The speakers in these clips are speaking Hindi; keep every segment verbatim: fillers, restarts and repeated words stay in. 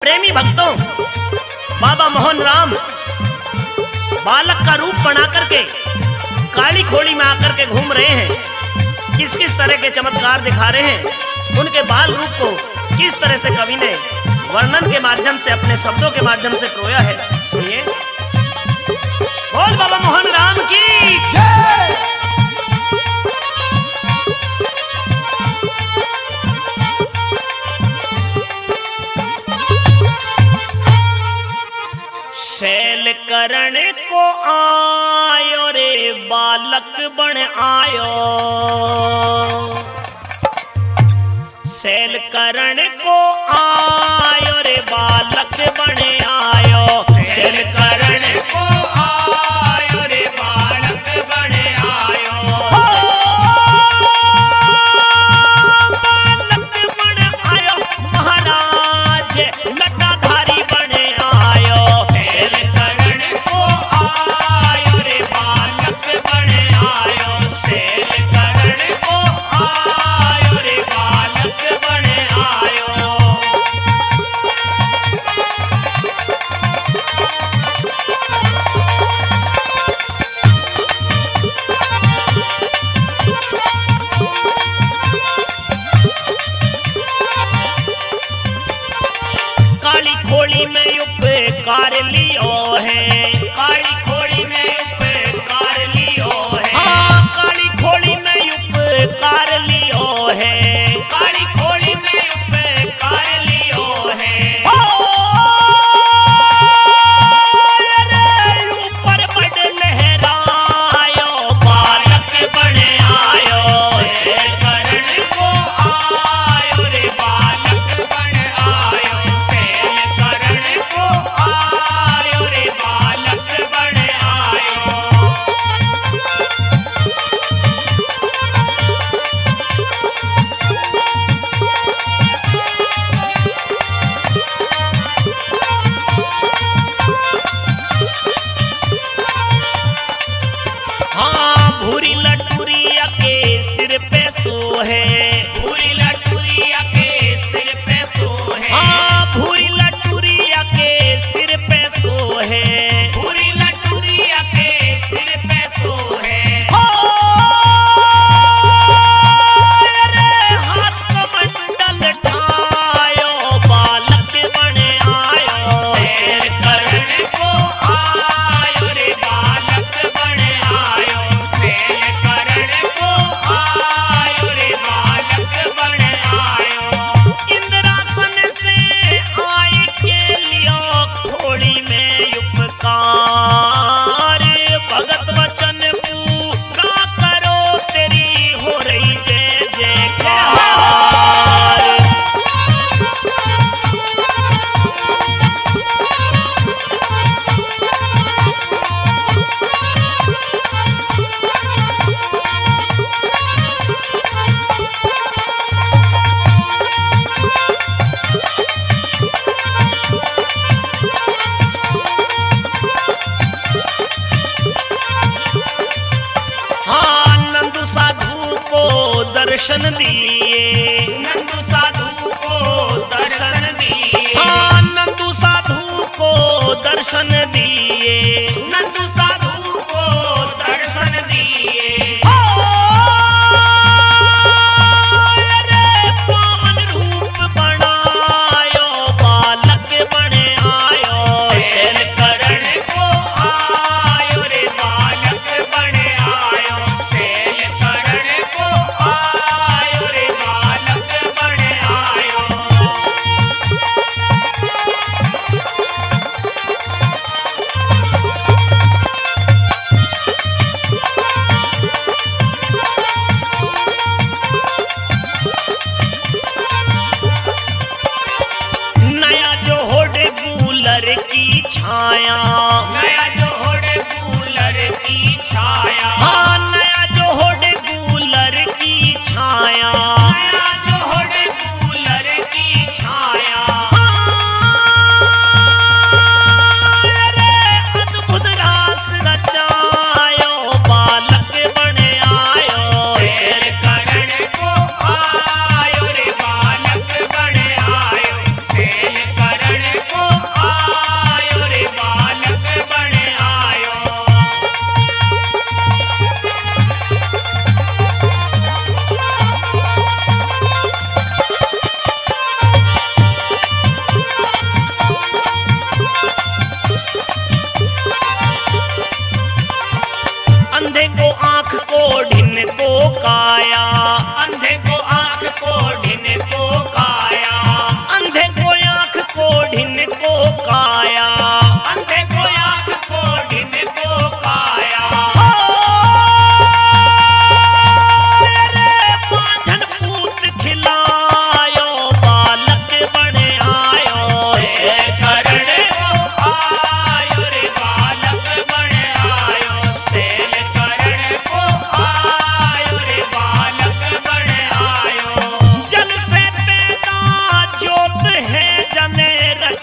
प्रेमी भक्तों, बाबा मोहन राम बालक का रूप बना करके काली खोड़ी में आकर के घूम रहे हैं। किस किस तरह के चमत्कार दिखा रहे हैं, उनके बाल रूप को किस तरह से कवि ने वर्णन के माध्यम से, अपने शब्दों के माध्यम से प्रोया है। सुनिए। बोल बाबा मोहन राम की जय। शैल करण को आयो रे बालक बन आयो, शैल करण को आयो रे बालक बन आयो, शैल करण को आयो रे बालक बन आयो, बालक बन आयो महाराज लटाधारी बन आयो, शैल करण को आयो रे बालक बन आयो, शैल करण को आयो रे बालक बन आयो। काली खोड़ी में उपकार लियो है, काली खोड़ी में उपकार लियो है, हाँ काली खोड़ी में उपकार लियो है, काली खोड़ी में उपकार लियो है, अरे ऊपर बड़ लहरायो बालक बन आयो, शैल करण को आयो रे बालक बन आयो, शैल करण को आयो रे बालक बन आयो। हाँ भूरी लटूरिया के सिर पे सो है, भूरी लटूरिया के सिर पे सो है, हाँ भूरी लटूरिया के सिर पे सो है, भूरी लटूरिया के सिर पे सो है, अरे हाथ कमंडल ठायो बालक बन आयो, शैल करण को आयो रे बालक बन आयो, शैल करण को आयो रे बालक बन आयो। इंद्रासन से आए के लियो खोड़ी में उपकार, भगत वचन पूरा करो तेरी हो रही जय जयकार। हाँ नंदू साधु को दर्शन दिए, नंदू साधु को दर्शन दिए, हाँ नंदू साधु को दर्शन दिए, नंदू साधु को दर्शन दिए, अरे पावन रूप बनायो बालक बन आयो, शैल करण को आयो रे बालक बन आयो, शैल करण को आयो रे बालक बन आयो। नया जोहड़ गूलर की छाया, नया जोहड़ गूलर की छाया, हाँ नया जोहड़ गूलर की छाया, नया जोहड़ गूलर की छाया, अरे अद्भुत रास रचायो बालक बन आयो, शैल करण को आयो रे बालक बन आयो, शैल करण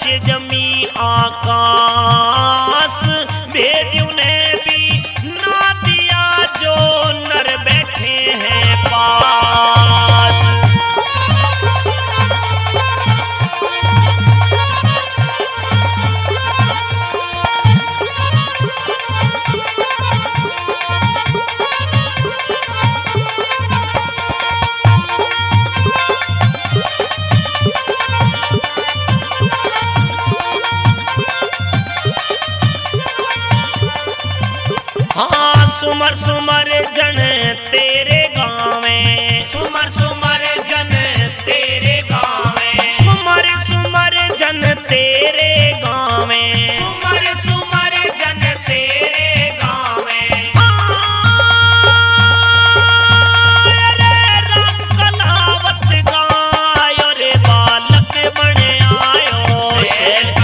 जमी आकाश, भेद्यू ने भी ना दिया जो नर बैठे हैं पास। हाँ सुमर सुमर जन तेरे गाँव में, सुमर सुमर जन तेरे गाँव में, सुमर सुमर जन तेरे गाँव में, सुमर सुमर जन तेरे गाँव में। रे राम कलावत गायो रे बालक बने आयो,